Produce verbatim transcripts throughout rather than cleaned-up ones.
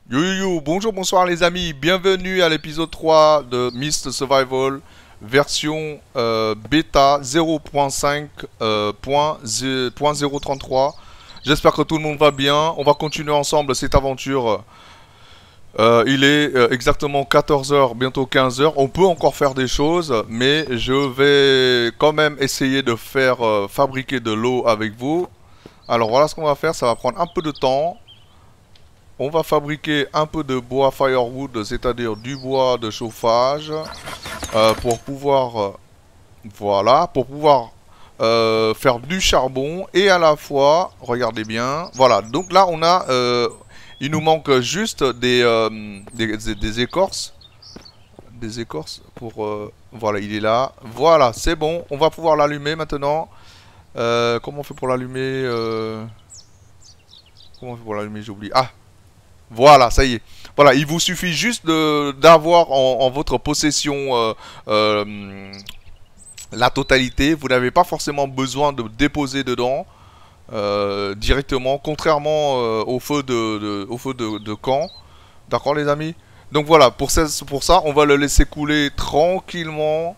Yo yo yo, bonjour, bonsoir les amis, bienvenue à l'épisode trois de Myst Survival, version euh, bêta zéro point cinq euh, point zéro trente-trois. J'espère que tout le monde va bien, on va continuer ensemble cette aventure. Euh, il est euh, exactement quatorze heures, bientôt quinze heures, on peut encore faire des choses, mais je vais quand même essayer de faire euh, fabriquer de l'eau avec vous. Alors voilà ce qu'on va faire, ça va prendre un peu de temps. On va fabriquer un peu de bois firewood, c'est-à-dire du bois de chauffage, euh, pour pouvoir, euh, voilà, pour pouvoir euh, faire du charbon et à la fois, regardez bien, voilà. Donc là, on a, euh, il nous manque juste des, euh, des, des- des écorces, des écorces pour, euh, voilà, il est là. Voilà, c'est bon. On va pouvoir l'allumer maintenant. Euh, comment on fait pour l'allumer euh, Comment on fait pour l'allumer? J'ai oublié. Ah. Voilà, ça y est. Voilà, il vous suffit juste de d'avoir en, en votre possession euh, euh, la totalité. Vous n'avez pas forcément besoin de déposer dedans euh, directement, contrairement euh, au feu de, de- au feu de, de camp. D'accord, les amis? Donc voilà, pour ça, pour ça, on va le laisser couler tranquillement.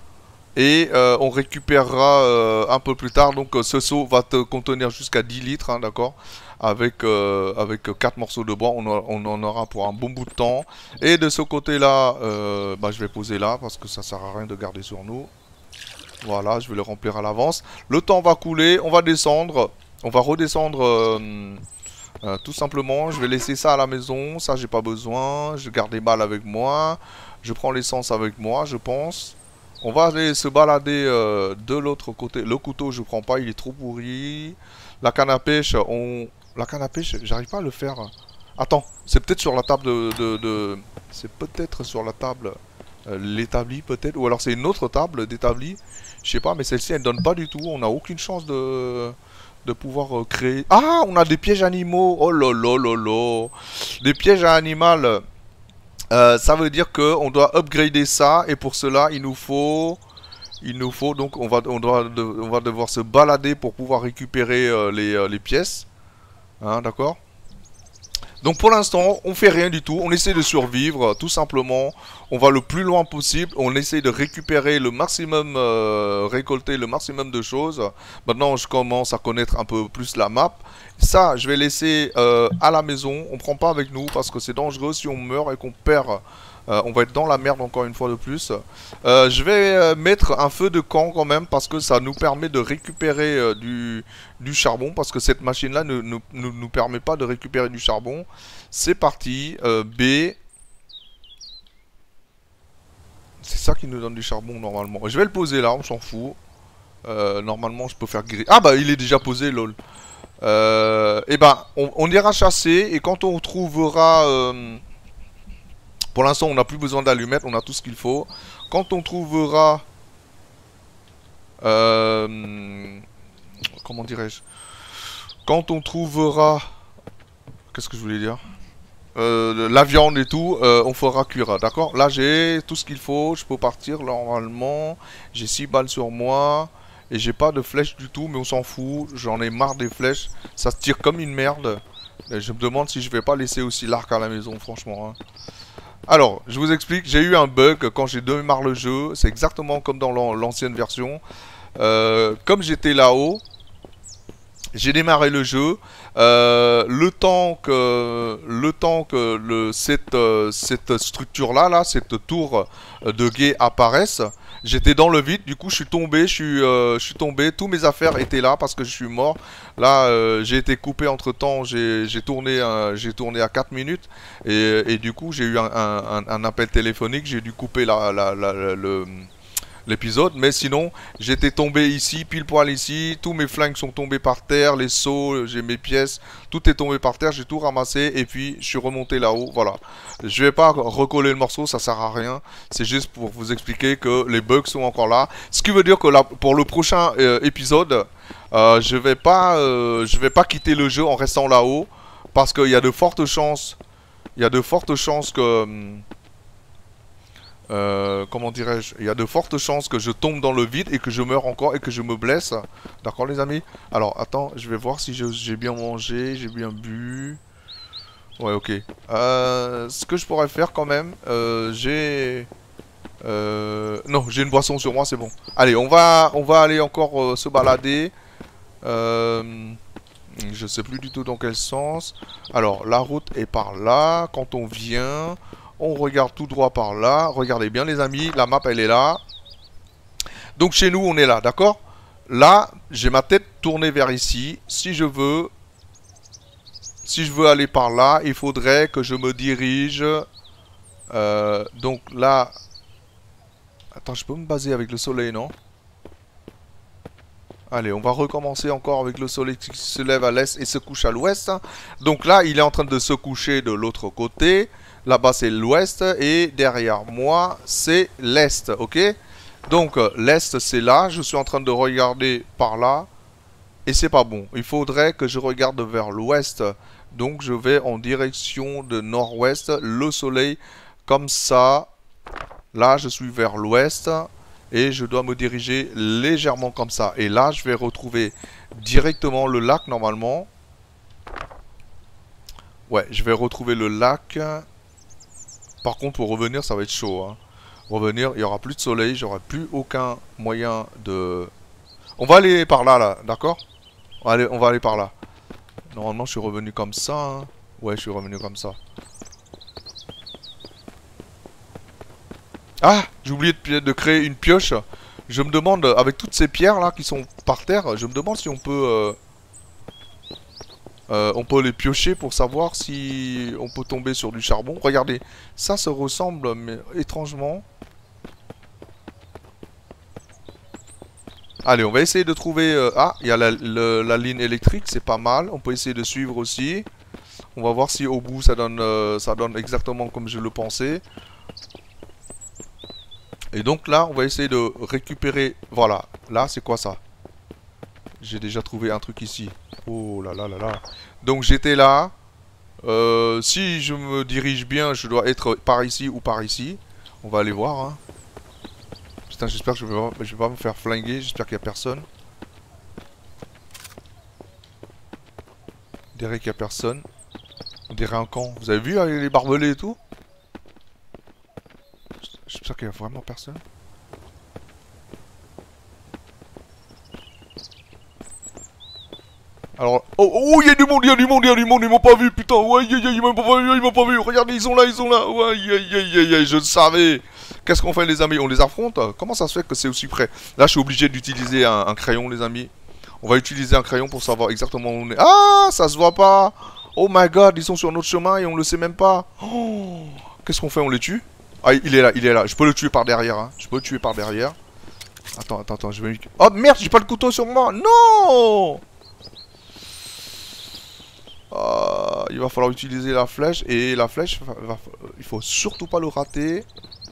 Et euh, on récupérera euh, un peu plus tard. Donc euh, ce seau va te contenir jusqu'à dix litres, hein, d'accord. Avec, euh, avec quatre morceaux de bois, on, a- on en aura pour un bon bout de temps. Et de ce côté-là, euh, bah, je vais poser là parce que ça sert à rien de garder sur nous. Voilà, je vais le remplir à l'avance. Le temps va couler, on va descendre. On va redescendre euh, euh, tout simplement. Je vais laisser ça à la maison. Ça, j'ai pas besoin. Je garde les balles avec moi. Je prends l'essence avec moi, je pense. On va aller se balader euh, de l'autre côté. Le couteau, je prends pas, il est trop pourri. La canne à pêche, on... La canne à pêche, j'arrive pas à le faire. Attends, c'est peut-être sur la table de... de, de- C'est peut-être sur la table... euh, l'établi, peut-être. Ou alors c'est une autre table d'établi. Je sais pas, mais celle-ci, elle donne pas du tout. On n'a aucune chance de... De pouvoir euh, créer... Ah, on a des pièges animaux. Oh là là là là. Des pièges à animal. Euh, ça veut dire que on doit upgrader ça. Et pour cela, il nous faut... Il nous faut donc on va on doit de- on va devoir se balader pour pouvoir récupérer euh, les, euh, les pièces, hein, d'accord. Donc pour l'instant on fait rien du tout, on essaie de survivre tout simplement. On va le plus loin possible, on essaie de récupérer le maximum, euh, récolter le maximum de choses. Maintenant je commence à connaître un peu plus la map. Ça je vais laisser euh, à la maison, on prend pas avec nous parce que c'est dangereux si on meurt et qu'on perd. Euh, on va être dans la merde encore une fois de plus. Euh, je vais euh, mettre un feu de camp quand même parce que ça nous permet de récupérer euh, du, du charbon. Parce que cette machine là ne nous, nous, nous permet pas de récupérer du charbon. C'est parti. Euh, B. C'est ça qui nous donne du charbon normalement. Je vais le poser là, on s'en fout. Euh, normalement je peux faire gris. Ah bah il est déjà posé lol. Euh, et ben on, on ira chasser et quand on trouvera... Euh, pour l'instant, on n'a plus besoin d'allumettes, on a tout ce qu'il faut. Quand on trouvera... Euh, comment dirais-je? Quand on trouvera... Qu'est-ce que je voulais dire? Euh, la viande et tout, euh, on fera cuire, d'accord? Là, j'ai tout ce qu'il faut, je peux partir normalement. J'ai six balles sur moi. Et j'ai pas de flèches du tout, mais on s'en fout. J'en ai marre des flèches. Ça se tire comme une merde. Et je me demande si je vais pas laisser aussi l'arc à la maison, franchement, hein. Alors, je vous explique, j'ai eu un bug quand j'ai démarré le jeu, c'est exactement comme dans l'ancienne version. Euh, comme j'étais là-haut, j'ai démarré le jeu, euh, le temps que, le temps que le, cette, euh, cette structure-là, là, cette tour de guet apparaisse, j'étais dans le vide, du coup je suis tombé, je suis, euh, je suis tombé, tous mes affaires étaient là parce que je suis mort. Là, euh, j'ai été coupé entre temps, j'ai tourné, euh, j'ai tourné à quatre minutes et, et du coup j'ai eu un, un, un, appel téléphonique, j'ai dû couper la, la, la, la le l'épisode, mais sinon j'étais tombé ici, pile poil ici, tous mes flingues sont tombés par terre, les seaux, j'ai mes pièces, tout est tombé par terre, j'ai tout ramassé et puis je suis remonté là-haut, voilà. Je vais pas recoller le morceau, ça sert à rien, c'est juste pour vous expliquer que les bugs sont encore là, ce qui veut dire que là, pour le prochain euh, épisode, euh, je vais pas, euh, je vais pas quitter le jeu en restant là-haut, parce qu'il y a de fortes chances, il y a de fortes chances que... Hum, euh, comment dirais-je, il y a de fortes chances que je tombe dans le vide et que je meure encore et que je me blesse. D'accord les amis? Alors attends, je vais voir si j'ai bien mangé, j'ai bien bu. Ouais, ok. Euh, ce que je pourrais faire quand même, euh, j'ai... Euh... Non, j'ai une boisson sur moi, c'est bon. Allez, on va, on va aller encore euh, se balader. Euh... Je sais plus du tout dans quel sens. Alors, la route est par là. Quand on vient, on regarde tout droit par là. Regardez bien les amis, la map elle est là. Donc chez nous, on est là, d'accord? Là, j'ai ma tête tournée vers ici. Si je veux... Si je veux aller par là, il faudrait que je me dirige... Euh, donc là... Attends, je peux me baser avec le soleil, non? Allez, on va recommencer encore avec le soleil qui se lève à l'est et se couche à l'ouest. Donc là, il est en train de se coucher de l'autre côté. Là-bas, c'est l'ouest. Et derrière moi, c'est l'est, ok? Donc, l'est, c'est là. Je suis en train de regarder par là. Et c'est pas bon. Il faudrait que je regarde vers l'ouest. Donc, je vais en direction de nord-ouest. Le soleil, comme ça. Là, je suis vers l'ouest. Et je dois me diriger légèrement comme ça. Et là, je vais retrouver directement le lac, normalement. Ouais, je vais retrouver le lac. Par contre, pour revenir, ça va être chaud. Hein. Revenir, il n'y aura plus de soleil. J'aurai plus aucun moyen de... On va aller par là, là. D'accord? on, va aller- on va aller par là. Normalement, je suis revenu comme ça. Hein. Ouais, je suis revenu comme ça. Ah, j'ai oublié de, de créer une pioche. Je me demande, avec toutes ces pierres là qui sont par terre, je me demande si on peut, euh, euh, on peut les piocher pour savoir si on peut tomber sur du charbon. Regardez, ça se ressemble mais étrangement. Allez, on va essayer de trouver... euh, Ah, il y a la, le- la ligne électrique, c'est pas mal. On peut essayer de suivre aussi. On va voir si au bout ça donne, euh, ça donne exactement comme je le pensais. Et donc là, on va essayer de récupérer... Voilà, là c'est quoi ça? J'ai déjà trouvé un truc ici. Oh là là là là. Donc j'étais là. Euh, si je me dirige bien, je dois être par ici ou par ici. On va aller voir. Hein. Putain, j'espère que je vais, pas, je vais pas me faire flinguer. J'espère qu'il n'y a personne. On dirait qu'il n'y a personne. On dirait un camp. Vous avez vu avec les barbelés et tout? J'espère qu'il n'y a vraiment personne. Alors, oh, oh, il y a du monde, il y a du monde, il y a du monde, ils m'ont pas vu, putain, ouais, ils m'ont pas vu, ils m'ont pas vu, regardez, ils sont là, ils sont là, ouais, aïe, aïe, aïe, aïe, je le savais. Qu'est-ce qu'on fait, les amis? On les affronte? Comment ça se fait que c'est aussi près? Là, je suis obligé d'utiliser un, un crayon, les amis. On va utiliser un crayon pour savoir exactement où on est. Ah, ça se voit pas. Oh my god, ils sont sur notre chemin et on le sait même pas. Oh, qu'est-ce qu'on fait? On les tue? Ah, il est là, il est là. Je peux le tuer par derrière, hein. Je peux le tuer par derrière. Attends, attends, attends, je vais... Oh merde, j'ai pas le couteau sur moi. Non! Euh, il va falloir utiliser la flèche. Et la flèche, va, va, il faut surtout pas le rater.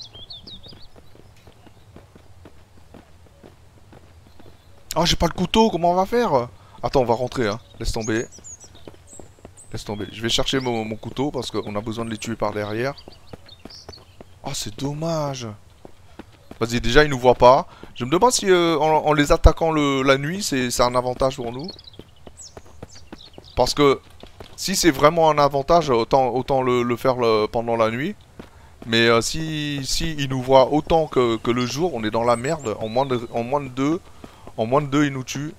Ah, j'ai pas le couteau, comment on va faire? Attends, on va rentrer, hein. Laisse tomber. Laisse tomber. Je vais chercher mon, mon couteau parce qu'on a besoin de les tuer par derrière. Oh, c'est dommage. Vas-y, déjà, ils nous voient pas. Je me demande si euh, en, en les attaquant le, la nuit, c'est un avantage pour nous. Parce que si c'est vraiment un avantage, autant, autant le, le faire le, pendant la nuit. Mais euh, si, si ils nous voient autant que, que le jour, on est dans la merde. En moins de, en moins de deux, en moins de deux, ils nous tuent.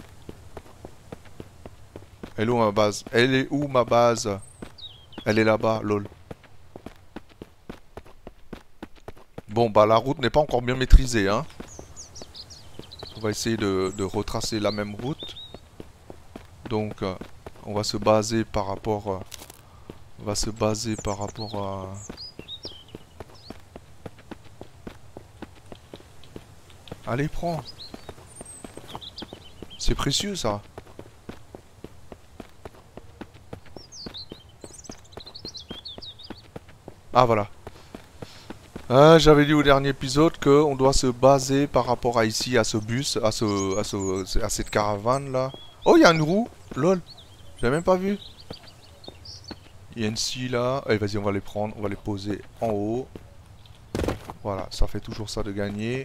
Elle est où ma base? Elle est où ma base? Elle est là-bas, lol. Bon, bah la route n'est pas encore bien maîtrisée, hein. On va essayer de, de retracer la même route. Donc, euh, on va se baser par rapport... Euh, on va se baser par rapport à... Allez, prends. C'est précieux, ça. Ah, voilà. Euh, J'avais dit au dernier épisode qu'on doit se baser par rapport à ici, à ce bus, à, ce, à, ce, à cette caravane là. Oh, il y a une roue. Lol. J'avais même pas vu. Il y a une scie là. Allez, vas-y, on va les prendre. On va les poser en haut. Voilà, ça fait toujours ça de gagner.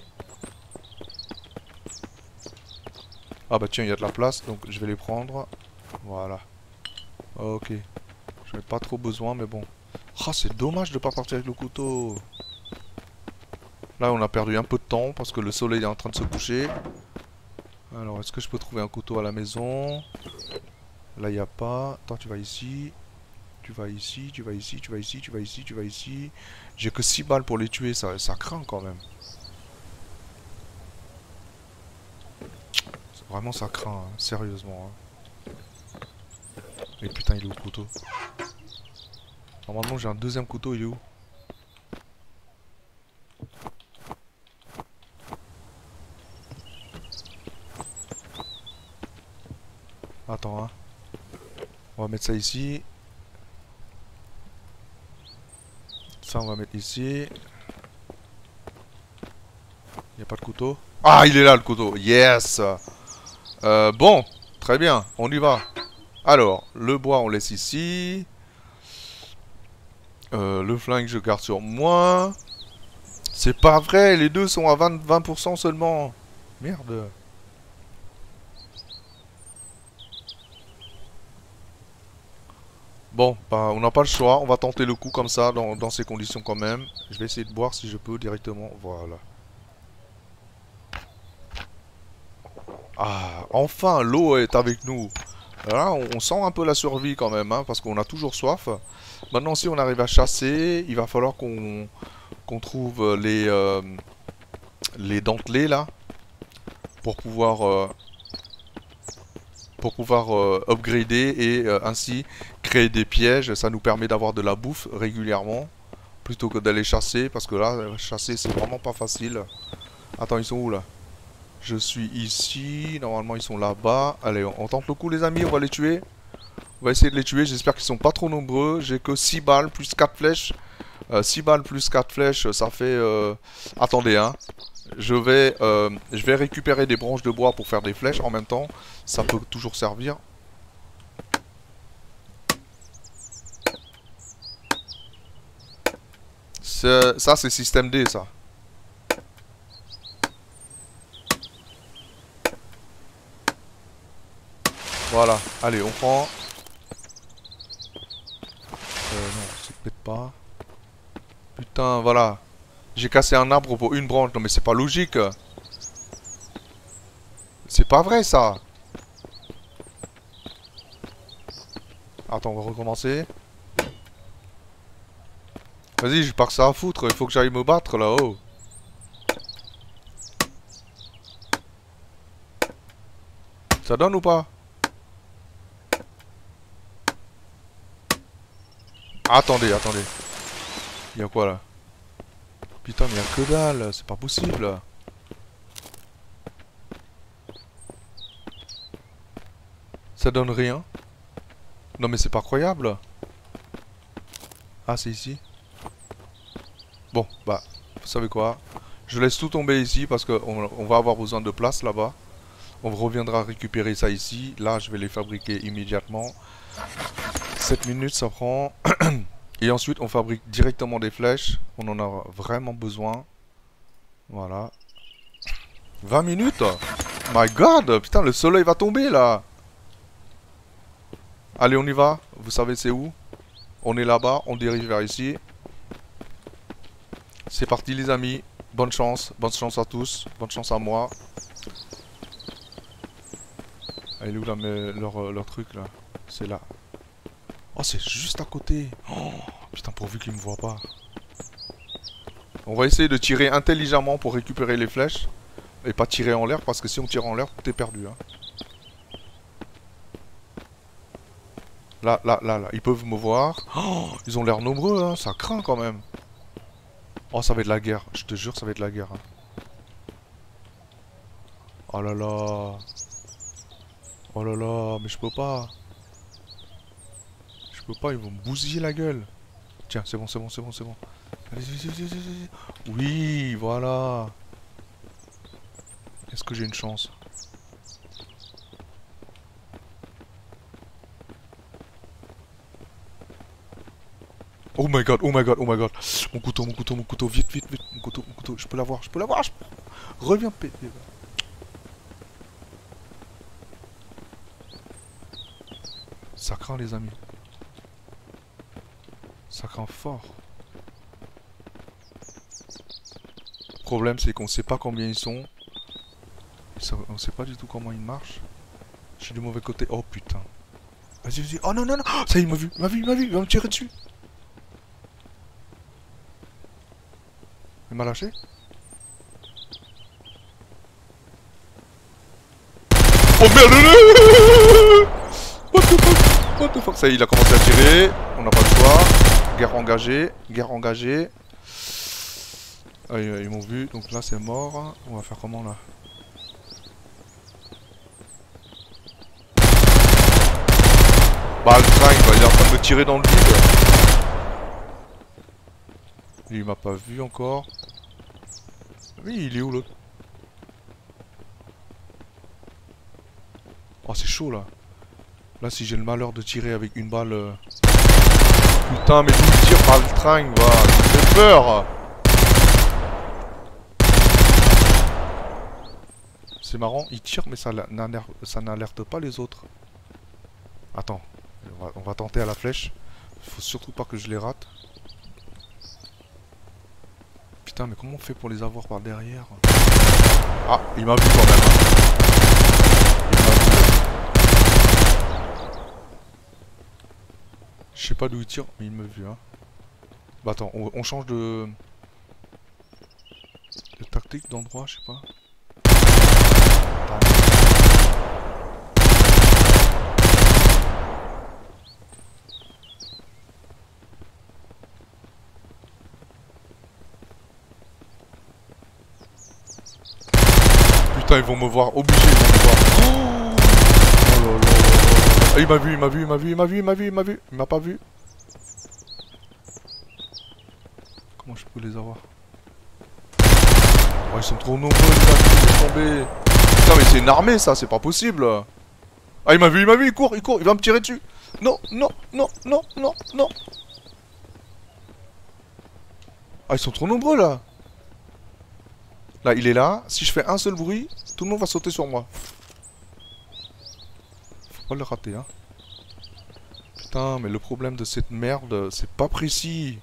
Ah bah tiens, il y a de la place, donc je vais les prendre. Voilà. Ok. J'en ai pas trop besoin, mais bon. Ah, c'est dommage de pas partir avec le couteau. Là, on a perdu un peu de temps parce que le soleil est en train de se coucher. Alors, est-ce que je peux trouver un couteau à la maison? Là, il n'y a pas. Attends, tu vas ici. Tu vas ici, tu vas ici, tu vas ici, tu vas ici, tu vas ici. J'ai que six balles pour les tuer, ça, ça craint quand même. Vraiment, ça craint, hein, sérieusement. Hein. Et putain, il est où le couteau? Normalement, j'ai un deuxième couteau, il est où? Attends, hein. On va mettre ça ici. Ça, on va mettre ici. Il n'y a pas de couteau. Ah, il est là, le couteau. Yes. euh, Bon, très bien. On y va. Alors, le bois, on laisse ici. Euh, le flingue, je garde sur moi. C'est pas vrai, les deux sont à vingt pour cent seulement. Merde. Bon, bah, on n'a pas le choix. On va tenter le coup comme ça, dans, dans ces conditions quand même. Je vais essayer de boire si je peux directement. Voilà. Ah, enfin, l'eau est avec nous. Là, on, on sent un peu la survie quand même, hein, parce qu'on a toujours soif. Maintenant, si on arrive à chasser, il va falloir qu'on qu'on trouve les, euh, les dentelés, là, pour pouvoir... Euh, pour pouvoir euh, upgrader et euh, ainsi créer des pièges. Ça nous permet d'avoir de la bouffe régulièrement plutôt que d'aller chasser, parce que là, chasser c'est vraiment pas facile. Attends, ils sont où là? Je suis ici, normalement ils sont là-bas. Allez, on, on tente le coup les amis, on va les tuer. On va essayer de les tuer, j'espère qu'ils sont pas trop nombreux. J'ai que six balles plus quatre flèches. euh, six balles plus quatre flèches, ça fait... Euh... Attendez, hein. Je vais, euh, je vais récupérer des branches de bois pour faire des flèches en même temps. Ça peut toujours servir. Ça, c'est système D, ça. Voilà. Allez, on prend. Euh, non, c'est peut-être pas. Putain, voilà. J'ai cassé un arbre pour une branche. Non, mais c'est pas logique. C'est pas vrai, ça. Attends, on va recommencer. Vas-y, je pars ça à foutre. Il faut que j'aille me battre, là-haut. Ça donne ou pas? Attendez, attendez. Il y a quoi, là? Putain, mais il y a que dalle. C'est pas possible. Ça donne rien. Non, mais c'est pas croyable. Ah, c'est ici. Bon, bah, vous savez quoi? Je laisse tout tomber ici parce qu'on on va avoir besoin de place là-bas. On reviendra récupérer ça ici. Là, je vais les fabriquer immédiatement. sept minutes, ça prend. Et ensuite, on fabrique directement des flèches. On en a vraiment besoin. Voilà. vingt minutes? My God! Putain, le soleil va tomber, là! Allez, on y va. Vous savez c'est où? On est là-bas. On dirige vers ici. C'est parti, les amis. Bonne chance. Bonne chance à tous. Bonne chance à moi. Ah, il est où là, mais leur, leur truc, là? C'est là. Oh, c'est juste à côté. Oh, putain, pourvu qu'il me voit pas. On va essayer de tirer intelligemment pour récupérer les flèches. Et pas tirer en l'air, parce que si on tire en l'air, tout est perdu. Hein. Là, là, là, là. Ils peuvent me voir. Oh, ils ont l'air nombreux, hein. Ça craint quand même. Oh, ça va être la guerre. Je te jure, ça va être la guerre. Hein. Oh là là. Oh là là, mais je peux pas. Je peux pas, ils vont me bousiller la gueule. Tiens, c'est bon, c'est bon, c'est bon, c'est bon. Allez, allez, allez, allez, allez. Oui, voilà. Est-ce que j'ai une chance? Oh my god, oh my god, oh my god. Mon couteau, mon couteau, mon couteau, vite, vite, vite. Mon couteau, mon couteau, je peux l'avoir, je peux l'avoir. Je... Reviens, péter. Ça craint, les amis. Ça craint fort. Le problème c'est qu'on sait pas combien ils sont. On sait pas du tout comment ils marchent. Je suis du mauvais côté. Oh putain. Vas-y, vas-y. Oh non, non, non. Ça y est, il m'a vu. Il m'a vu, il m'a vu. Il va me tirer dessus. Il m'a lâché. Oh merde. What the fuck. What the fuck. Ça y est, il a commencé à tirer. On n'a pas le choix. Guerre engagée. Guerre engagée. Ah, ils m'ont vu. Donc là, c'est mort. On va faire comment là? Bah le train il est en train de me tirer dans le vide. Il m'a pas vu encore. Oui il est où l'autre? Oh c'est chaud là. Là si j'ai le malheur de tirer avec une balle... Euh... Putain mais d'où il tire par le train va. Ça fait peur. C'est marrant, il tire mais ça n'alerte pas les autres. Attends. On va, on va tenter à la flèche. Faut surtout pas que je les rate. Putain, mais comment on fait pour les avoir par derrière? Ah, il m'a vu quand même. Hein. Il m'a vu. Je sais pas d'où il tire, mais il m'a vu. Hein. Bah attends, on, on change de... de tactique, d'endroit, je sais pas. Attends. Putain, ils vont me voir, obligés, ils vont me voir. Oh, oh là là là là. Il m'a vu, il m'a vu, il m'a vu, il m'a vu, il m'a vu, il m'a vu. Il m'a pas vu. Comment je peux les avoir? Oh, ils sont trop nombreux, les amis, ils vont tomber. Putain, mais c'est une armée, ça, c'est pas possible. Ah, il m'a vu, il m'a vu, il court, il court, il va me tirer dessus. Non, non, non, non, non, non. Ah, ils sont trop nombreux, là. Là, il est là. Si je fais un seul bruit, tout le monde va sauter sur moi. Faut pas le rater, hein. Putain, mais le problème de cette merde, c'est pas précis.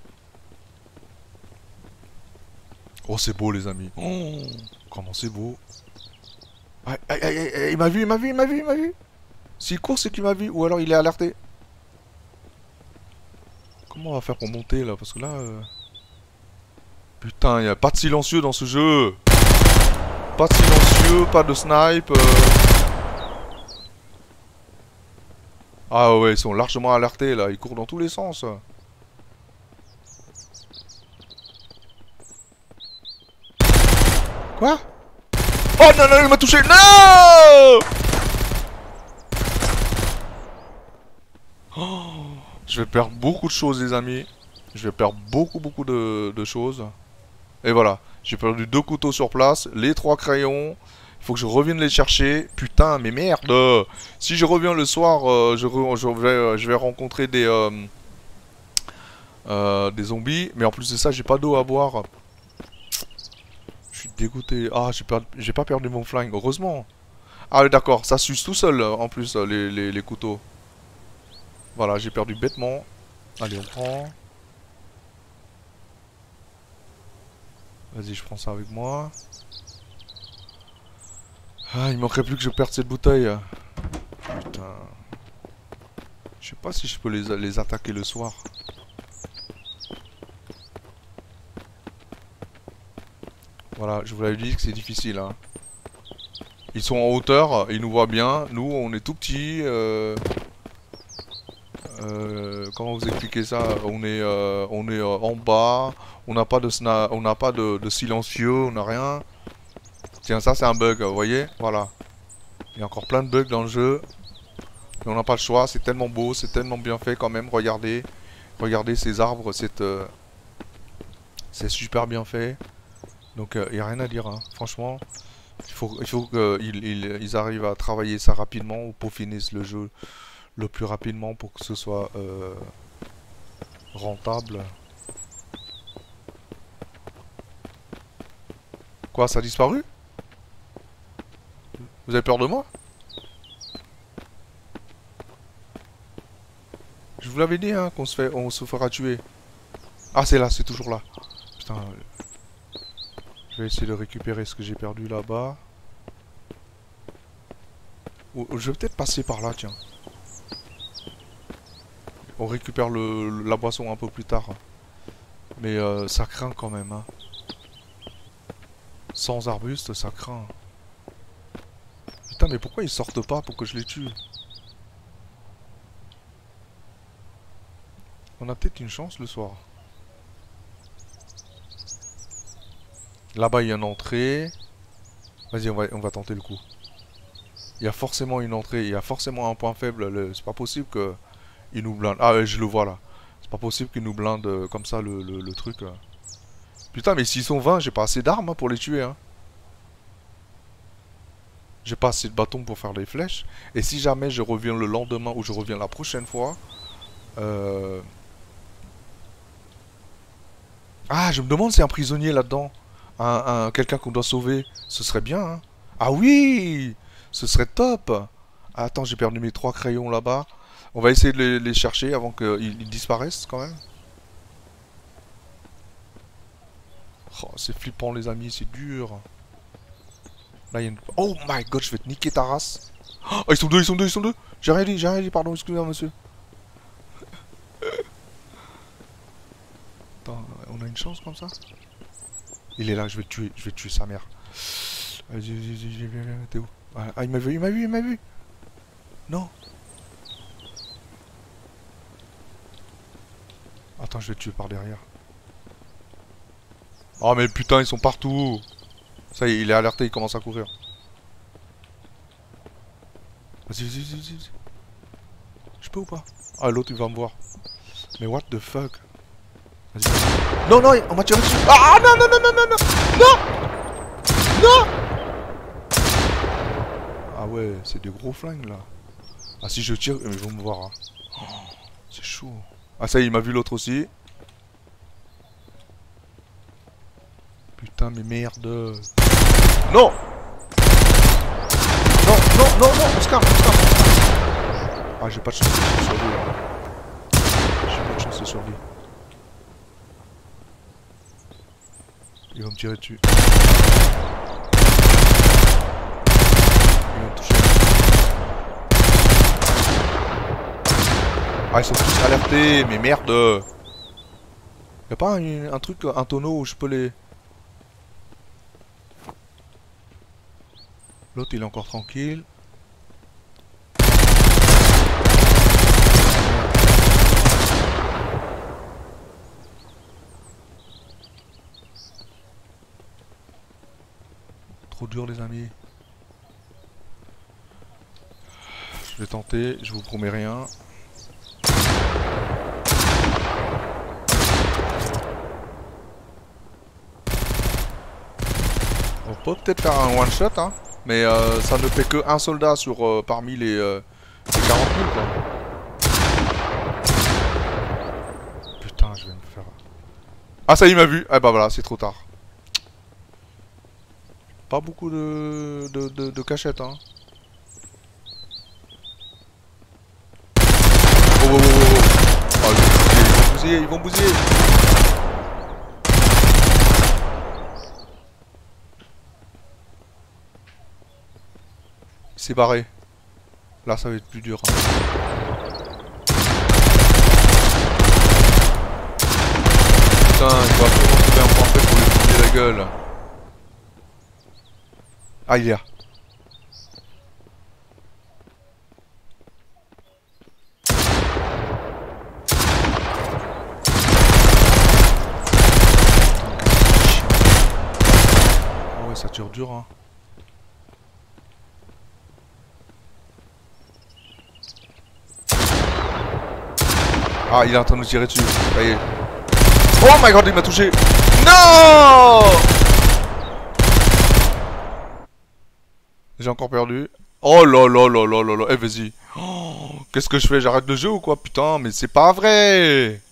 Oh, c'est beau, les amis. Oh, comment c'est beau. Aïe, aïe, aïe, aïe, il m'a vu, il m'a vu, il m'a vu, il m'a vu. S'il court, c'est qu'il m'a vu. Ou alors il est alerté. Comment on va faire pour monter, là? Parce que là... Euh... Putain, il n'y a pas de silencieux dans ce jeu. Pas de silencieux, pas de snipe. Euh... Ah ouais, ils sont largement alertés là, ils courent dans tous les sens. Quoi? Oh non, non, il m'a touché. Non! Oh, je vais perdre beaucoup de choses, les amis. Je vais perdre beaucoup, beaucoup de, de choses. Et voilà, j'ai perdu deux couteaux sur place, les trois crayons. Il faut que je revienne les chercher. Putain, mais merde. Si je reviens le soir, euh, je, re je, vais, euh, je vais rencontrer des, euh, euh, des zombies. Mais en plus de ça, j'ai pas d'eau à boire. Je suis dégoûté. Ah, j'ai pas perdu mon flingue, heureusement. Ah oui, d'accord, ça s'use tout seul, en plus, les, les, les couteaux. Voilà, j'ai perdu bêtement. Allez, on prend. Vas-y, je prends ça avec moi. Ah, il manquerait plus que je perde cette bouteille. Putain. Je sais pas si je peux les, les attaquer le soir. Voilà, je vous l'avais dit que c'est difficile. Hein. Ils sont en hauteur, ils nous voient bien. Nous, on est tout petits. Euh... Euh, comment vous expliquer ça? On est, euh, on est euh, en bas. On n'a pas de, on n'a pas de, de silencieux, on n'a rien. Tiens, ça c'est un bug, vous voyez? Voilà. Il y a encore plein de bugs dans le jeu. Mais on n'a pas le choix, c'est tellement beau, c'est tellement bien fait quand même. Regardez, regardez ces arbres, c'est euh, c'est super bien fait. Donc il euh, n'y a rien à dire, hein. Franchement. Il faut, il faut qu'ils ils, ils arrivent à travailler ça rapidement ou peaufiner le jeu le plus rapidement pour que ce soit euh, rentable. Quoi, ça a disparu? Vous avez peur de moi? Je vous l'avais dit, hein, qu'on se fait, on se fera tuer. Ah, c'est là, c'est toujours là. Putain. Je vais essayer de récupérer ce que j'ai perdu là-bas. Oh, je vais peut-être passer par là, tiens. On récupère le, la boisson un peu plus tard. Mais euh, ça craint quand même, hein. Sans arbuste, ça craint. Putain, mais pourquoi ils sortent pas pour que je les tue? On a peut-être une chance le soir. Là-bas, il y a une entrée. Vas-y, on va, on va tenter le coup. Il y a forcément une entrée, il y a forcément un point faible. C'est pas possible que il nous blinde. Ah, ouais, je le vois là. C'est pas possible qu'il nous blinde euh, comme ça le, le, le truc. euh. Putain, mais s'ils sont vingt, j'ai pas assez d'armes hein, pour les tuer. Hein. J'ai pas assez de bâtons pour faire les flèches. Et si jamais je reviens le lendemain ou je reviens la prochaine fois... Euh... Ah, je me demande s'il y a un prisonnier là-dedans. Un, un, quelqu'un qu'on doit sauver. Ce serait bien, hein. Ah oui! Ce serait top! Ah, attends, j'ai perdu mes trois crayons là-bas. On va essayer de les, les chercher avant qu'ils disparaissent quand même. Oh, c'est flippant les amis, c'est dur. Là, il y a une... Oh my god, je vais te niquer ta race. Oh, ils sont deux, ils sont deux, ils sont deux. J'ai rien dit, j'ai rien dit, pardon, excusez-moi monsieur. Attends, on a une chance comme ça? Il est là, je vais le tuer, je vais tuer sa mère. Vas-y, vas-y, viens, viens, t'es où? Ah, il m'a vu, il m'a vu, il m'a vu. Non. Attends, je vais le tuer par derrière. Oh mais putain, ils sont partout. Ça y est, il est alerté, il commence à courir. Vas-y, vas-y, vas-y, vas-y. Je peux ou pas? Ah, l'autre, il va me voir. Mais what the fuck? Vas-y. Non, non, on m'a tiré dessus. Ah, non, non, non, non, non, non. Non. Non. Ah ouais, c'est des gros flingues, là. Ah, si je tire, ils vont me voir. Hein. Oh, c'est chaud. Ah, ça y est, il m'a vu l'autre aussi. Putain, mais merde. Non. Non, non, non, non, on se calme, on se calme. Ah, j'ai pas de chance de survie là. J'ai pas de chance de survie. Il va me tirer dessus. Il va me toucher. Ah, ils sont tous alertés, mais merde. Y'a pas un, un truc, un tonneau où je peux les... L'autre il est encore tranquille. Trop dur les amis. Je vais tenter, je vous promets rien. On peut peut-être faire un one shot hein. Mais euh, ça ne fait que un soldat sur euh, parmi les, euh, les quarante mille quoi. Putain, je vais me faire... Ah ça y est, il m'a vu. Ah bah voilà, c'est trop tard. Pas beaucoup de, de, de, de cachettes hein. Oh, oh, oh, oh. Oh, ils vont bousiller, ils vont bousiller. C'est barré. Là, ça va être plus dur. Hein. Putain, il va vraiment trouver un point fait pour lui couper la gueule. Ah, il est là. Ah ouais, ça tire dur, hein. Ah, il est en train de nous tirer dessus. Ça y est. Oh my god, il m'a touché. Non! J'ai encore perdu. Oh là là là là là là. Eh, vas-y. Oh, qu'est-ce que je fais? J'arrête le jeu ou quoi? Putain, mais c'est pas vrai!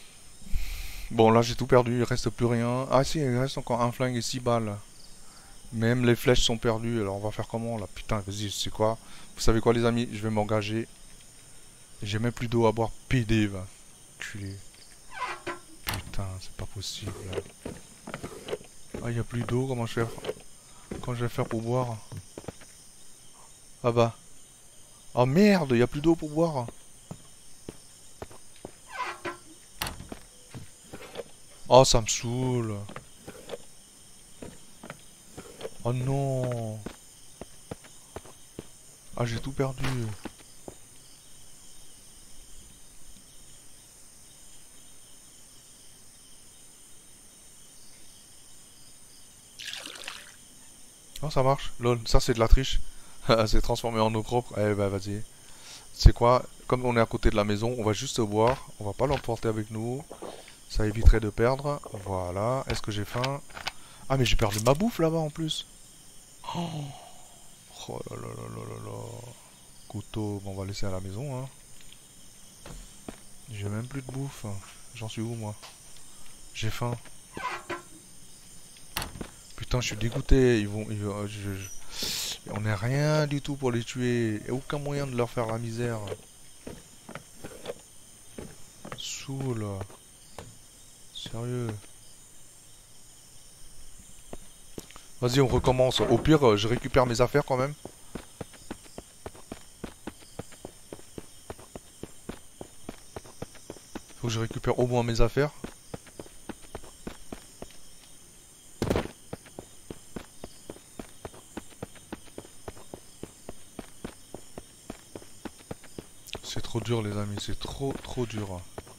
Bon, là, j'ai tout perdu. Il reste plus rien. Ah si, il reste encore un flingue et six balles. Même les flèches sont perdues. Alors on va faire comment là? Putain, vas-y, c'est quoi? Vous savez quoi les amis? Je vais m'engager. J'ai même plus d'eau à boire. P D va. Culé. Putain, c'est pas possible. Ah, il y a plus d'eau. Comment je vais faire? Comment je vais faire pour boire? Ah bah. Oh merde, il y a plus d'eau pour boire. Oh, ça me saoule. Oh non. Ah, j'ai tout perdu. Oh, ça marche. Lol, ça c'est de la triche. C'est transformé en eau propre. Eh ben, vas-y. C'est quoi? Comme on est à côté de la maison, on va juste boire. On va pas l'emporter avec nous. Ça éviterait de perdre. Voilà. Est-ce que j'ai faim? Ah, mais j'ai perdu ma bouffe là-bas en plus. Oh, oh là là là là là là. Couteau, bon, on va laisser à la maison. Hein. J'ai même plus de bouffe. J'en suis où moi? J'ai faim. Putain, je suis dégoûté. Ils vont. Ils vont je, je... On n'est rien du tout pour les tuer. Et aucun moyen de leur faire la misère. Saoul. Sérieux. Vas-y, on recommence. Au pire, je récupère mes affaires quand même. Faut que je récupère au moins mes affaires. C'est trop dur les amis, c'est trop trop dur.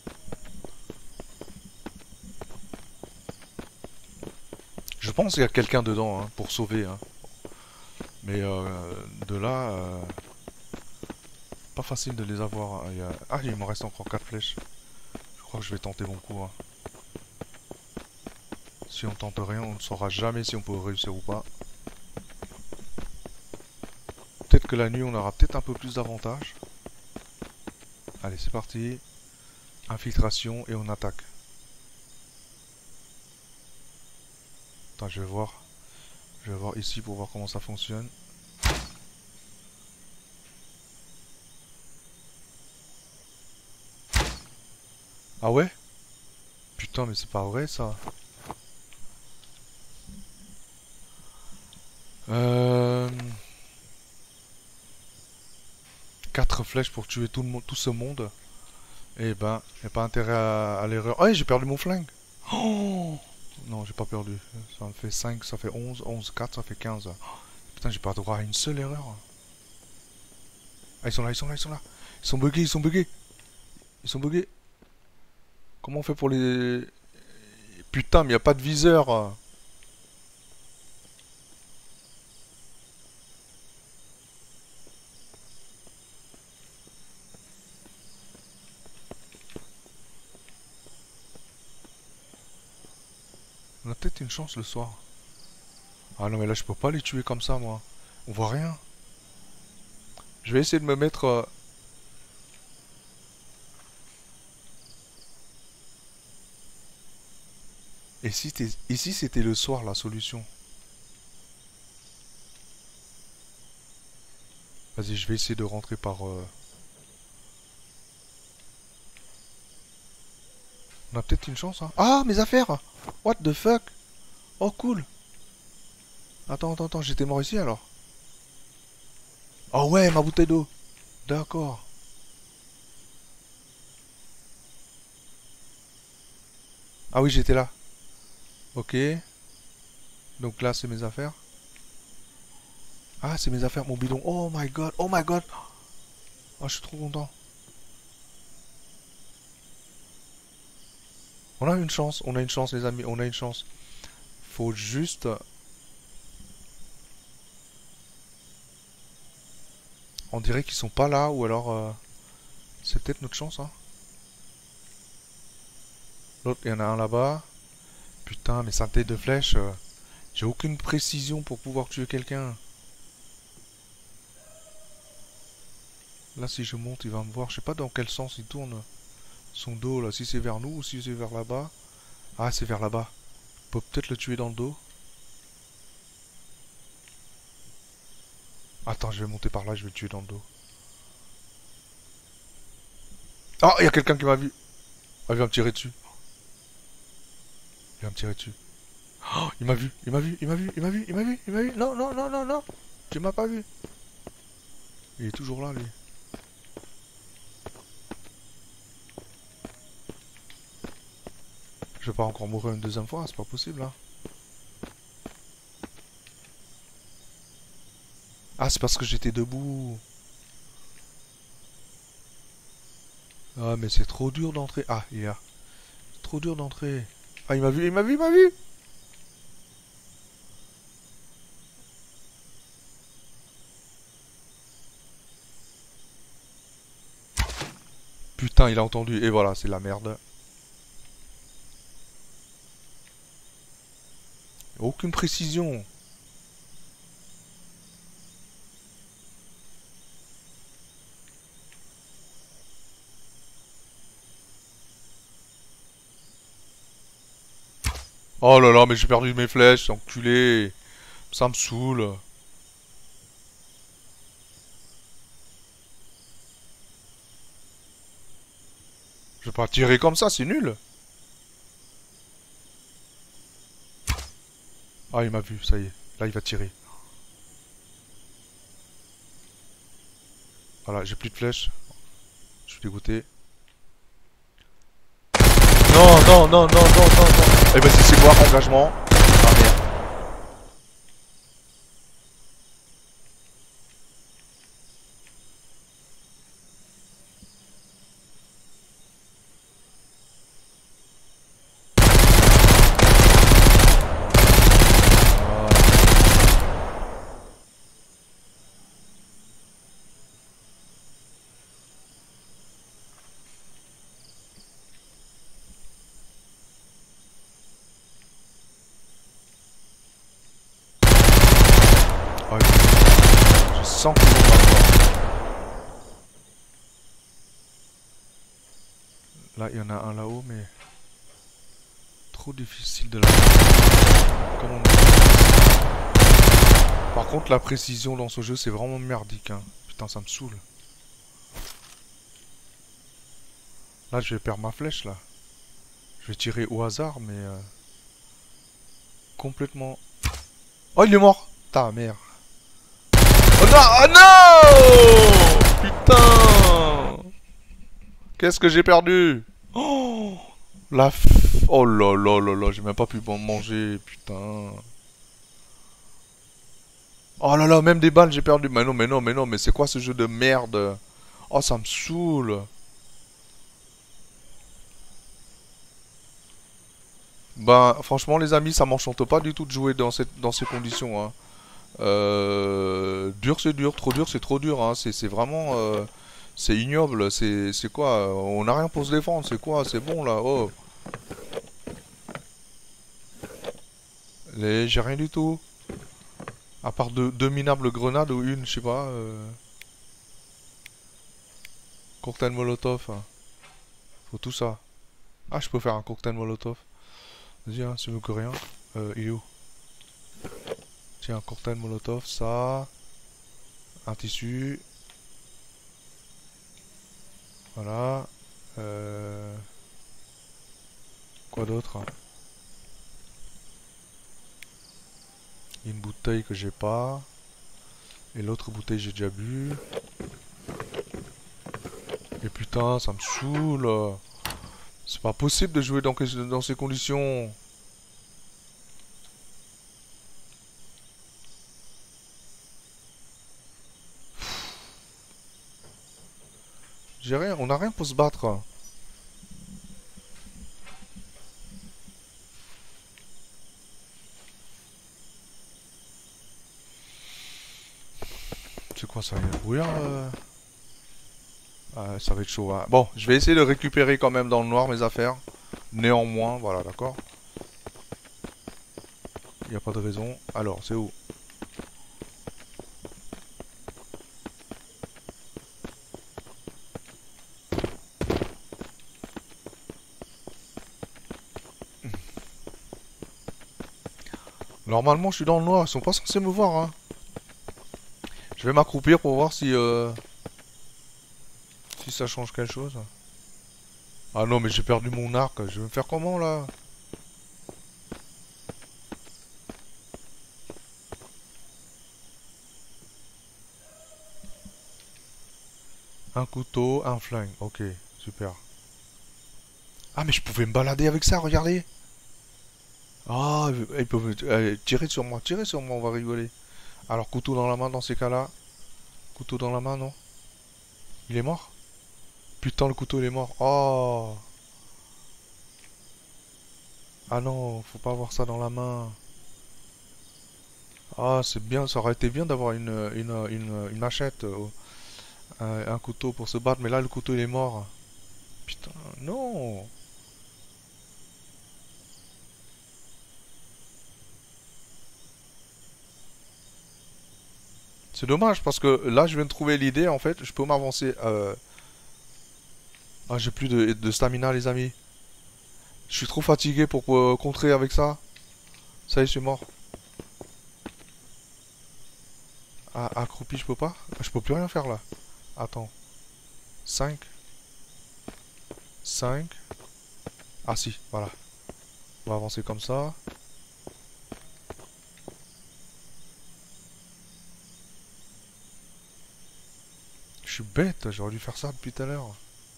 Je pense qu'il y a quelqu'un dedans hein, pour sauver. Hein. Mais euh, de là, euh, pas facile de les avoir. Il y a... Ah, il me reste encore quatre flèches. Je crois que je vais tenter mon coup. Hein. Si on tente rien, on ne saura jamais si on peut réussir ou pas. Peut-être que la nuit, on aura peut-être un peu plus d'avantages. Allez, c'est parti. Infiltration et on attaque. Attends, je vais voir. Je vais voir ici pour voir comment ça fonctionne. Ah ouais? Putain, mais c'est pas vrai ça. Euh... quatre flèches pour tuer tout, le monde, tout ce monde. Eh ben, y a pas intérêt à, à l'erreur. Oh, j'ai perdu mon flingue. Oh non, j'ai pas perdu. Ça me fait cinq, ça fait onze. onze, quatre, ça fait quinze. Oh, putain, j'ai pas droit à une seule erreur. Ah, ils sont là, ils sont là, ils sont là. Ils sont buggés, ils sont buggés. Ils sont buggés. Comment on fait pour les... Putain, mais y a pas de viseur. On a peut-être une chance le soir. Ah non, mais là, je peux pas les tuer comme ça, moi. On voit rien. Je vais essayer de me mettre... euh, Et si t'es- et si c'était le soir, la solution? Vas-y, je vais essayer de rentrer par... euh, On a peut-être une chance, hein. Ah, mes affaires! What the fuck? Oh, cool! Attends, attends, attends, j'étais mort ici, alors? Oh ouais, ma bouteille d'eau! D'accord. Ah oui, j'étais là. Ok. Donc là, c'est mes affaires. Ah, c'est mes affaires, mon bidon. Oh my god, oh my god! Oh, je suis trop content. On a une chance, on a une chance, les amis, on a une chance. Faut juste... On dirait qu'ils sont pas là, ou alors... euh, C'est peut-être notre chance, hein. L'autre, il y en a un là-bas. Putain, mais sa tête de flèche... euh, J'ai aucune précision pour pouvoir tuer quelqu'un. Là, si je monte, il va me voir. Je sais pas dans quel sens il tourne son dos, là. Si c'est vers nous ou si c'est vers là-bas. Ah, c'est vers là-bas. On peut peut-être le tuer dans le dos. Attends, je vais monter par là, je vais le tuer dans le dos. Ah, il y a quelqu'un qui m'a vu. Ah, il vient me tirer dessus. Il vient me tirer dessus. Oh, il m'a vu, il m'a vu, il m'a vu, il m'a vu, il m'a vu, il m'a vu. Non, non, non, non, non. Tu m'as pas vu. Il est toujours là, lui. Je vais pas encore mourir une deuxième fois, c'est pas possible, là. Ah, c'est parce que j'étais debout. Ah, mais c'est trop dur d'entrer. Ah, il y a. Trop dur d'entrer. Ah, il m'a vu, il m'a vu, il m'a vu. Putain, il a entendu. Et voilà, c'est la merde. Aucune précision. Oh là là, mais j'ai perdu mes flèches, enculé. Ça me saoule. Je vais pas tirer comme ça, c'est nul. Ah, il m'a vu, ça y est. Là, il va tirer. Voilà, j'ai plus de flèches. Je suis dégoûté. Non, non, non, non, non, non, non. Eh ben, si c'est quoi, engagement. Ah merde. Ah, je sens qu'ils vont m'avoir. Là, il y en a un là-haut, mais... Trop difficile de la... Comment on... Par contre, la précision dans ce jeu, c'est vraiment merdique, hein. Putain, ça me saoule. Là, je vais perdre ma flèche, là. Je vais tirer au hasard, mais... Euh... Complètement... Oh, il est mort! Ta mère. Oh non! Oh non! Putain! Qu'est-ce que j'ai perdu? Oh! La f... Oh là là là là, j'ai même pas pu manger, putain. Oh là là, même des balles, j'ai perdu. Mais non, mais non, mais non, mais c'est quoi ce jeu de merde? Oh, ça me saoule. Ben, franchement, les amis, ça m'enchante pas du tout de jouer dans, cette, dans ces conditions, hein. Euh, dur, c'est dur. Trop dur, c'est trop dur, hein. C'est c'est vraiment... euh, c'est ignoble. C'est c'est quoi? On n'a rien pour se défendre. C'est quoi? C'est bon, là. Oh. Les- J'ai rien du tout. À part deux, deux minables grenades ou une, je sais pas. Euh... Cocktail molotov, hein. Faut tout ça. Ah, je peux faire un cocktail molotov. Vas-y, hein, c'est mieux que rien. Euh, il est où? Tiens, un cocktail molotov, ça. Un tissu. Voilà. Euh... Quoi d'autre? Une bouteille que j'ai pas. Et l'autre bouteille j'ai déjà bu. Et putain, ça me saoule. C'est pas possible de jouer dans, dans ces conditions. J'ai rien, on a rien pour se battre. C'est quoi ça? Il y a un brouillard euh... ah, ça va être chaud, hein. Bon, je vais essayer de récupérer quand même dans le noir mes affaires. Néanmoins, voilà, d'accord. Il n'y a pas de raison. Alors, c'est où? Normalement, je suis dans le noir. Ils sont pas censés me voir, hein. Je vais m'accroupir pour voir si, euh, si ça change quelque chose. Ah non, mais j'ai perdu mon arc. Je vais me faire comment là? Un couteau, un flingue. Ok, super. Ah, mais je pouvais me balader avec ça, regardez. Ah, il peut me allez, tirer sur moi, tirer sur moi, on va rigoler. Alors, couteau dans la main dans ces cas-là. Couteau dans la main, non? Il est mort? Putain, le couteau, il est mort. Oh! Ah non, faut pas avoir ça dans la main. Ah, c'est bien, ça aurait été bien d'avoir une, une, une, une machette, euh, un, un couteau pour se battre, mais là, le couteau, il est mort. Putain, non! C'est dommage, parce que là, je viens de trouver l'idée, en fait, je peux m'avancer. Euh... Ah, j'ai plus de, de stamina, les amis. Je suis trop fatigué pour euh, contrer avec ça. Ça y est, je suis mort. Ah, accroupi, je peux pas? Je peux plus rien faire là. Attends. cinq. cinq. Ah si, voilà. On va avancer comme ça. Je suis bête, j'aurais dû faire ça depuis tout à l'heure.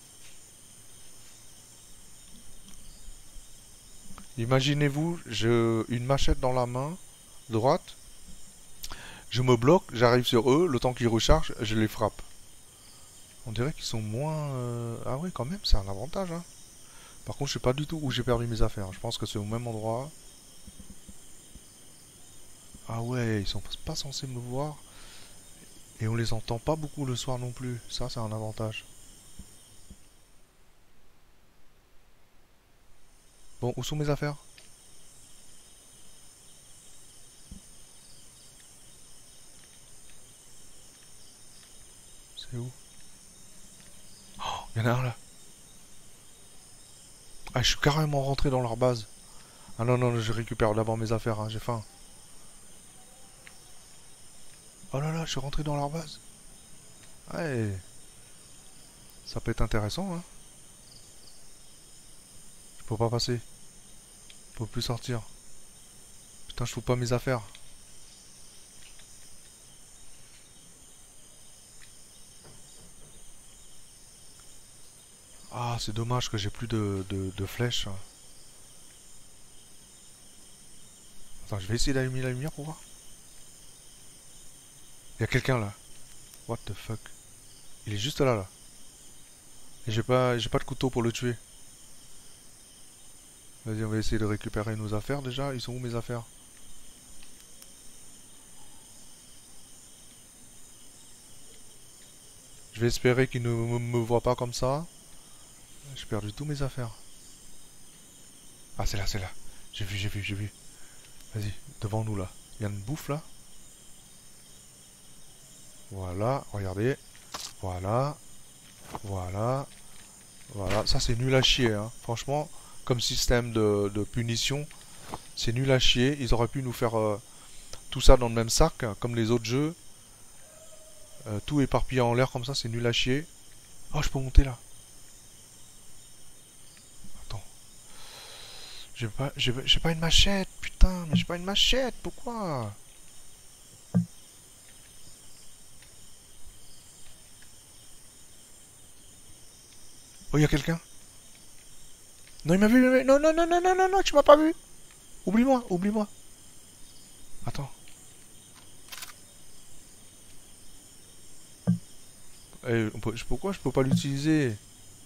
Imaginez-vous, j'ai une machette dans la main droite. Je me bloque, j'arrive sur eux, le temps qu'ils rechargent, je les frappe. On dirait qu'ils sont moins... euh, Ah oui, quand même, c'est un avantage, hein. Par contre, je sais pas du tout où j'ai perdu mes affaires. Je pense que c'est au même endroit. Ah ouais, ils sont pas censés me voir. Et on les entend pas beaucoup le soir non plus. Ça, c'est un avantage. Bon, où sont mes affaires? C'est où? Oh, il y en a un là. Ah, je suis carrément rentré dans leur base. Ah non, non, je récupère d'abord mes affaires, hein, j'ai faim. Oh là là, je suis rentré dans leur base. Ouais, ça peut être intéressant, hein. Je peux pas passer. Je peux plus sortir. Putain, je trouve pas mes affaires. Ah, c'est dommage que j'ai plus de, de, de flèches. Attends, je vais essayer d'allumer la lumière pour voir. Il y a quelqu'un là. What the fuck? Il est juste là, là. Et j'ai pas, j'ai pas de couteau pour le tuer. Vas-y, on va essayer de récupérer nos affaires déjà. Ils sont où mes affaires? Je vais espérer qu'il ne me, me voit pas comme ça. J'ai perdu tous mes affaires. Ah, c'est là, c'est là. J'ai vu, j'ai vu, j'ai vu. Vas-y, devant nous là. Il y a une bouffe là. Voilà, regardez. Voilà. Voilà. Voilà. Ça, c'est nul à chier, hein. Franchement, comme système de, de punition, c'est nul à chier. Ils auraient pu nous faire euh, tout ça dans le même sac, hein, comme les autres jeux. Euh, tout éparpillé en l'air comme ça, c'est nul à chier. Oh, je peux monter là. Attends. J'ai pas, j'ai j'ai pas une machette, putain, mais j'ai pas une machette, pourquoi? Oh, il y a quelqu'un. Non, il m'a vu, il m'a vu. Non, non, non, non, non, non, non, tu m'as pas vu. Oublie-moi, oublie-moi. Attends. Eh, on peut- pourquoi je peux pas l'utiliser?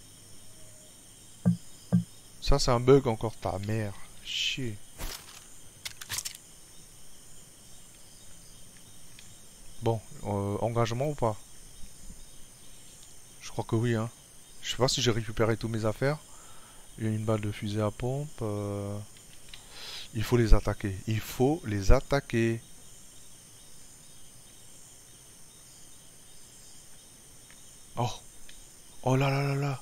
Ça, c'est un bug encore, ta mère. Chier. Bon, euh, engagement ou pas? Je crois que oui, hein. Je sais pas si j'ai récupéré tous mes affaires. Il y a une balle de fusée à pompe. euh, Il faut les attaquer. Il faut les attaquer. Oh. Oh là là là là.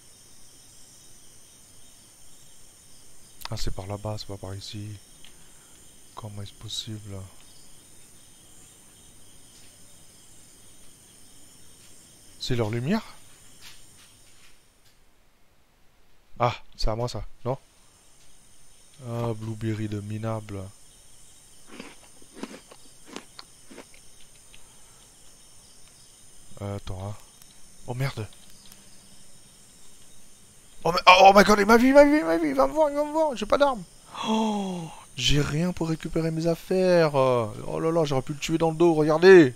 Ah, c'est par là-bas, c'est pas par ici. Comment est-ce possible? C'est leur lumière? Ah, c'est à moi ça, non? Ah, blueberry de minable. Euh, attends, hein. Oh merde! Oh, mais- oh my god, il m'a vu, il m'a vu, il m'a vu, il va me voir, il va me voir, j'ai pas d'arme. Oh, j'ai rien pour récupérer mes affaires. Oh là là, j'aurais pu le tuer dans le dos, regardez.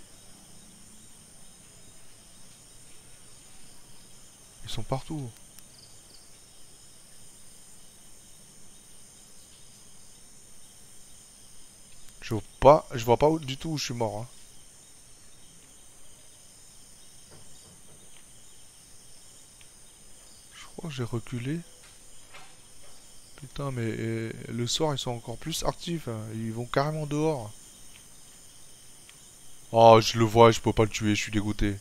Ils sont partout. Je vois pas, je vois pas où- du tout où je suis mort, hein. Je crois que j'ai reculé. Putain, mais euh, le soir, ils sont encore plus actifs, hein. Ils vont carrément dehors. Oh, je le vois, je peux pas le tuer, je suis dégoûté.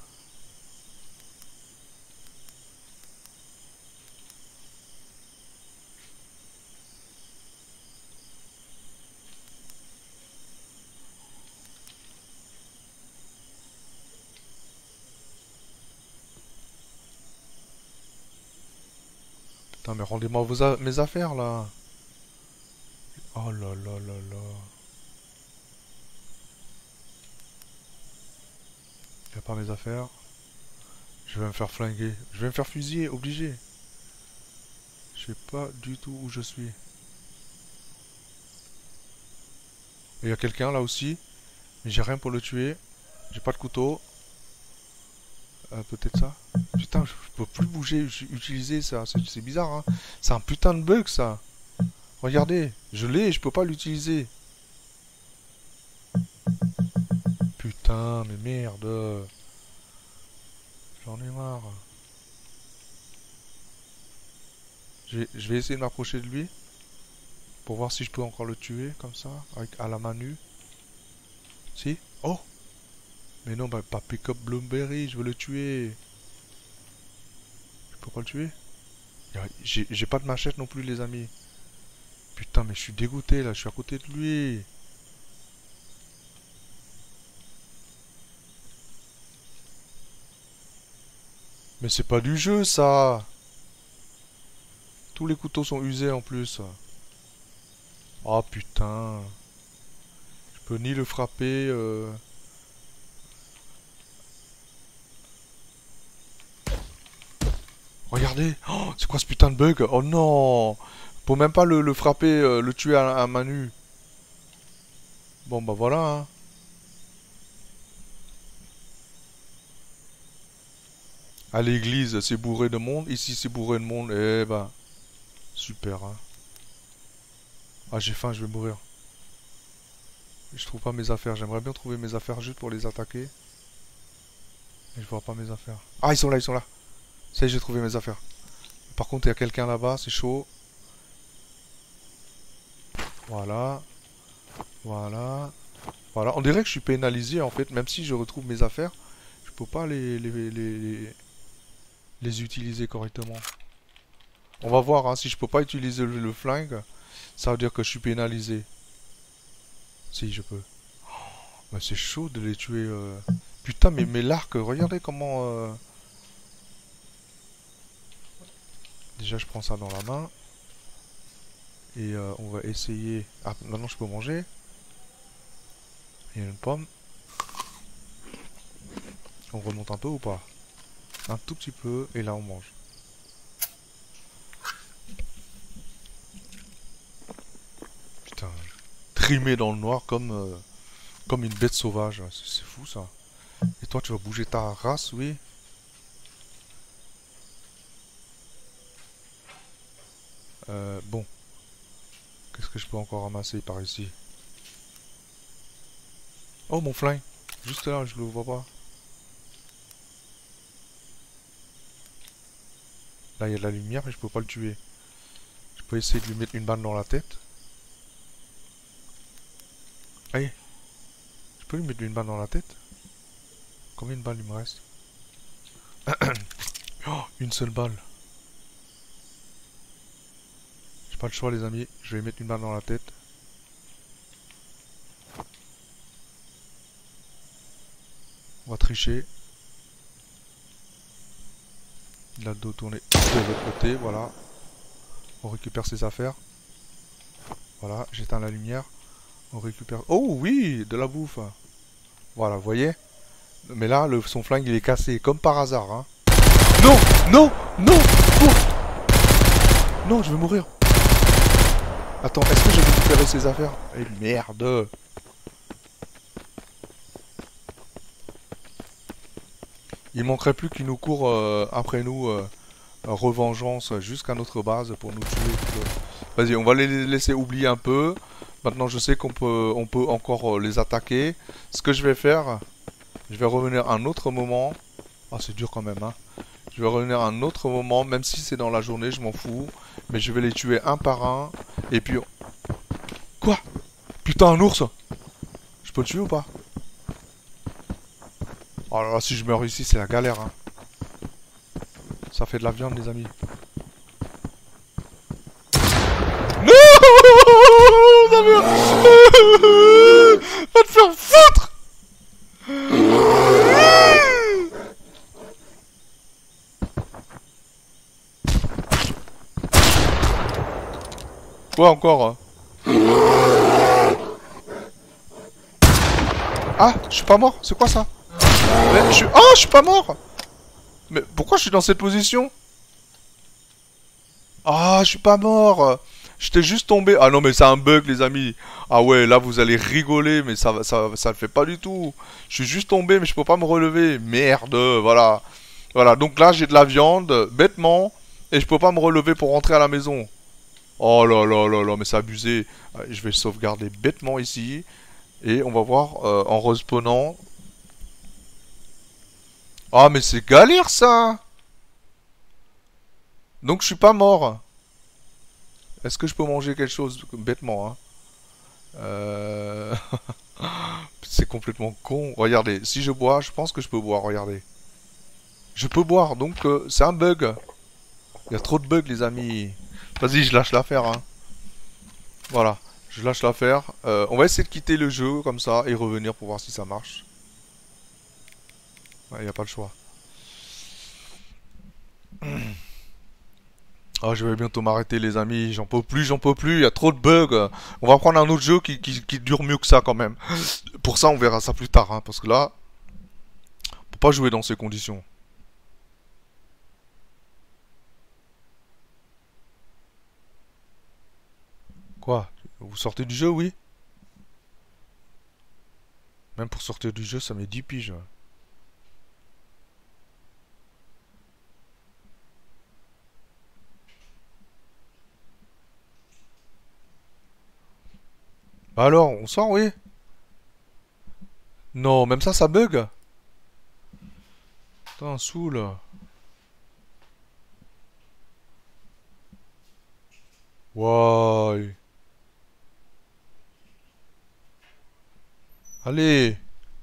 Putain, mais rendez-moi vos a- mes affaires, là. Oh là là là là. Y a pas mes affaires. Je vais me faire flinguer. Je vais me faire fusiller, obligé. Je sais pas du tout où je suis. Il y a quelqu'un là aussi. Mais j'ai rien pour le tuer. J'ai pas de couteau. Euh, peut-être ça. Putain, je je peux plus bouger, j- utiliser ça. C'est c'est bizarre, hein. C'est un putain de bug, ça. Regardez, je l'ai et je peux pas l'utiliser. Putain, mais merde. J'en ai marre. Je vais, je vais essayer de m'approcher de lui. Pour voir si je peux encore le tuer, comme ça. Avec, à la main nue. Si. Oh. Mais non, bah, pas pick up Bloomberry, je veux le tuer. Je peux pas le tuer. Y a- J'ai j'ai pas de machette non plus, les amis. Putain, mais je suis dégoûté là, je suis à côté de lui. Mais c'est pas du jeu ça. Tous les couteaux sont usés en plus. Oh putain. Je peux ni le frapper. euh. Regardez. Oh, c'est quoi ce putain de bug? Oh non. Pour même pas le, le frapper, euh, le tuer à, à main nue. Bon bah voilà, hein. À l'église, c'est bourré de monde. Ici, c'est bourré de monde. Eh ben, super, hein. Ah, j'ai faim, je vais mourir. Je trouve pas mes affaires. J'aimerais bien trouver mes affaires juste pour les attaquer. Mais je vois pas mes affaires. Ah, ils sont là, ils sont là. Ça y est, j'ai trouvé mes affaires. Par contre, il y a quelqu'un là-bas, c'est chaud. Voilà. Voilà. Voilà. On dirait que je suis pénalisé en fait, même si je retrouve mes affaires. Je peux pas les, les, les, les, les utiliser correctement. On va voir, hein, si je peux pas utiliser le, le flingue, ça veut dire que je suis pénalisé. Si, je peux. Mais c'est chaud de les tuer. euh. Putain, mais, mais l'arc, regardez comment... euh, Déjà, je prends ça dans la main. Et euh, on va essayer... Ah, maintenant je peux manger. Il y a une pomme. On remonte un peu ou pas? Un tout petit peu, et là on mange. Putain, trimé dans le noir comme, euh, comme une bête sauvage. C'est c'est fou ça. Et toi, tu vas bouger ta race, oui? Euh, bon, qu'est-ce que je peux encore ramasser par ici? Oh, mon flingue. Juste là, je le vois pas. Là, il y a de la lumière, mais je peux pas le tuer. Je peux essayer de lui mettre une balle dans la tête. Allez, je peux lui mettre une balle dans la tête? Combien de balles il me reste? Oh, une seule balle. Je Pas le choix les amis, je vais mettre une balle dans la tête. On va tricher. Il a le dos tourné de l'autre côté, voilà. On récupère ses affaires. Voilà, j'éteins la lumière. On récupère... Oh oui, de la bouffe. Voilà, vous voyez. Mais là, le, son flingue, il est cassé, comme par hasard. Hein. Non, non, non, non. Non, je vais mourir. Attends, est-ce que j'ai récupéré ses affaires? Eh merde. Il manquerait plus qu'il nous court euh, après nous, euh, revengeance, jusqu'à notre base pour nous tuer. Vas-y, on va les laisser oublier un peu. Maintenant, je sais qu'on peut, on peut encore les attaquer. Ce que je vais faire, je vais revenir un autre moment. Ah, c'est dur quand même, hein. Je vais revenir un autre moment, même si c'est dans la journée, je m'en fous. Mais je vais les tuer un par un. Et puis... Quoi? Putain, un ours! Je peux le tuer ou pas? Oh là là, si je meurs ici, c'est la galère, hein. Ça fait de la viande, les amis. Non! Va te faire foutre! Quoi encore? Hein? Ah, je suis pas mort, c'est quoi ça? Mais je suis... Oh, je suis pas mort! Mais pourquoi je suis dans cette position? Ah, je suis pas mort! J'étais juste tombé. Ah non, mais c'est un bug, les amis. Ah ouais, là, vous allez rigoler, mais ça ça, ça le fait pas du tout. Je suis juste tombé, mais je peux pas me relever. Merde, voilà. Voilà, donc là, j'ai de la viande, bêtement, et je peux pas me relever pour rentrer à la maison. Oh là là là là, mais c'est abusé. Je vais sauvegarder bêtement ici. Et on va voir euh, en respawnant. Ah, mais c'est galère, ça! Donc, je suis pas mort. Est-ce que je peux manger quelque chose bêtement, hein? Euh... C'est complètement con. Regardez, si je bois, je pense que je peux boire, regardez. Je peux boire, donc euh, c'est un bug. Il y a trop de bugs, les amis. Vas-y, je lâche l'affaire, hein. Voilà, je lâche l'affaire. Euh, on va essayer de quitter le jeu, comme ça, et revenir pour voir si ça marche. Il ouais, n'y a pas le choix. Oh, je vais bientôt m'arrêter, les amis. J'en peux plus, j'en peux plus. Il y a trop de bugs. On va prendre un autre jeu qui, qui, qui dure mieux que ça, quand même. Pour ça, on verra ça plus tard. Hein, parce que là, on peut pas jouer dans ces conditions. Quoi? Vous sortez du jeu, oui? Même pour sortir du jeu, ça met dix piges. Bah alors, on sort, oui? Non, même ça, ça bug. Putain, saoule. Ouais. Allez.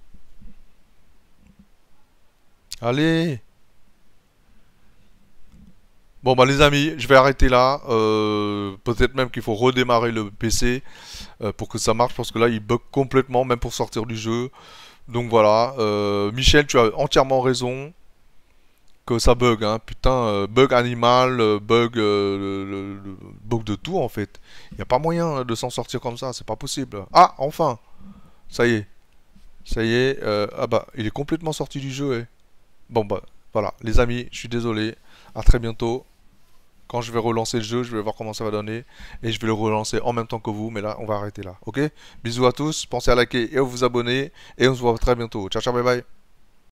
Allez. Bon bah les amis, je vais arrêter là. Euh, Peut-être même qu'il faut redémarrer le P C euh, pour que ça marche parce que là il bug complètement même pour sortir du jeu. Donc voilà, euh, Michel, tu as entièrement raison que ça bug, hein. Putain, euh, bug animal, euh, bug, euh, le, le, le bug de tout en fait. Il n'y a pas moyen de s'en sortir comme ça, c'est pas possible. Ah, enfin, ça y est, ça y est. Euh, ah bah, il est complètement sorti du jeu. Eh. Bon bah voilà, les amis, je suis désolé. À très bientôt. Quand je vais relancer le jeu, je vais voir comment ça va donner. Et je vais le relancer en même temps que vous. Mais là, on va arrêter là. Ok? Bisous à tous. Pensez à liker et à vous abonner. Et on se voit très bientôt. Ciao, ciao, bye bye.